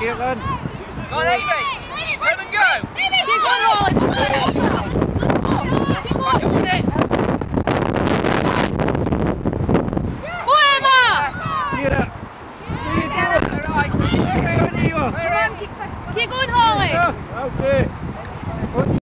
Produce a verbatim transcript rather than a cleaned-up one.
Caitlin. Go on, Amy. Let them go. Keep on rolling. Back up with it. Go, Emma. Get up. Right. There you go. Keep going, Holly. Okay.